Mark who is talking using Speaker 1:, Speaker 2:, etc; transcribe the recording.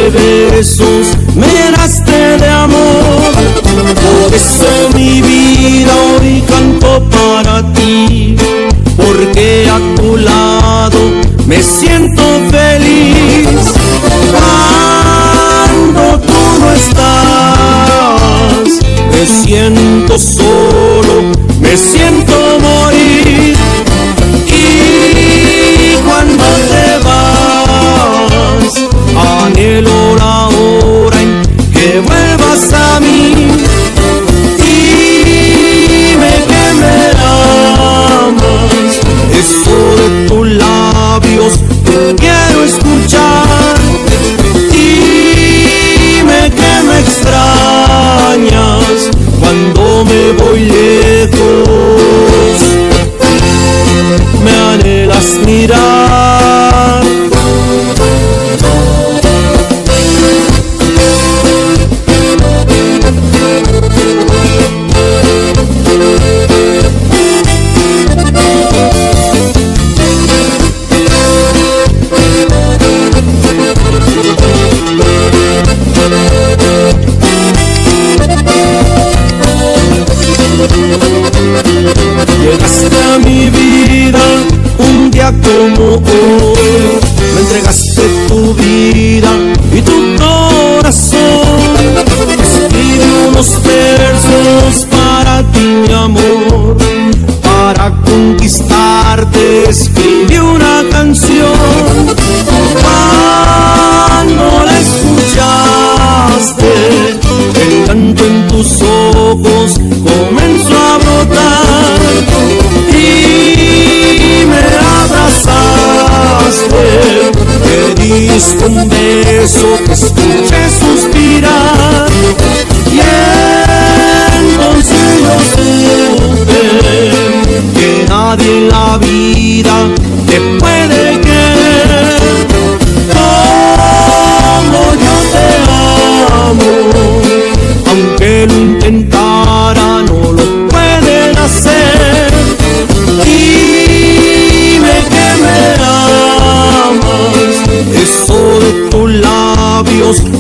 Speaker 1: besos me llenaste de amor. Por eso mi vida hoy canto para ti, porque a tu lado me siento feliz. Cuando tú no estás, me siento solo, me siento morir. Y cuando te vas, anhelo la hora en que vuelvas a mí. Dime que me amas, eso de tus labios te quiero escuchar. Dime que me extrañas cuando me voy lejos, me anhelas mirar. Llegaste a mi vida un día como hoy, me entregaste tu vida y tu corazón. Escribí unos versos para ti, mi amor, para conquistarte escribí una canción. Cuando la escuchaste, el canto en tus ojos comenzó a brotar y me abrazaste, me diste un beso, te escuché suspirar. Y entonces yo supe que nadie en la vida te puede querer como yo te amo. Aunque lo intentara, no lo pueden hacer. Dime que me amas, eso de tus labios